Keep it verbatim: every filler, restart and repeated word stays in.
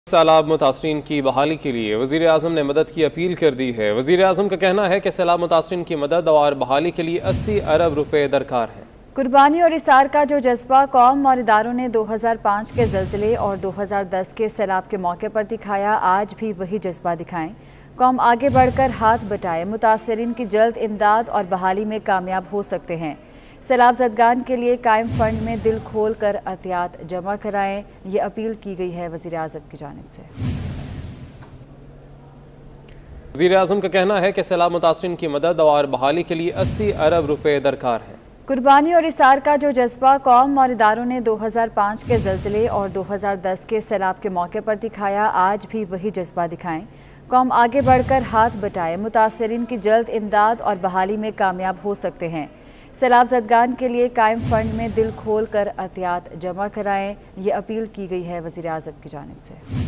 سیلاب متاثرین کی بحالی کے لیے وزیر اعظم نے مدد کی اپیل کر دی ہے۔ وزیر اعظم کا کہنا ہے کہ سیلاب متاثرین کی مدد اور بحالی کے لیے اسی ارب روپے درکار ہے۔ قربانی اور اثار کا جو جذبہ قوم اور اداروں نے دو ہزار پانچ کے زلزلے اور دو ہزار دس کے سیلاب کے موقع پر دکھایا، آج بھی وہی جذبہ دکھائیں۔ قوم آگے بڑھ کر ہاتھ بٹائے، متاثرین کی جلد امداد اور بحالی میں کامیاب ہو سکتے ہیں۔ سیلاب زدگان کے لیے قائم فنڈ میں دل کھول کر عطیات جمع کرائیں، یہ اپیل کی گئی ہے وزیر اعظم کی جانب سے۔ وزیر اعظم کا کہنا ہے کہ سیلاب متاثرین کی مدد اور بحالی کے لیے اسی ارب روپے درکار ہے۔ قربانی اور اثار کا جو جذبہ قوم اور اداروں نے دو ہزار پانچ کے زلزلے اور دو ہزار دس کے سیلاب کے موقع پر دکھایا، آج بھی وہی جذبہ دکھائیں۔ قوم آگے بڑھ کر ہاتھ بٹائے، متاثرین کی جلد امداد اور بحالی میں کامیاب ہو سکتے ہیں۔ سیلاب زدگان کے لیے قائم فنڈ میں دل کھول کر عطیات جمع کرائیں، یہ اپیل کی گئی ہے وزیر اعظم کی جانب سے۔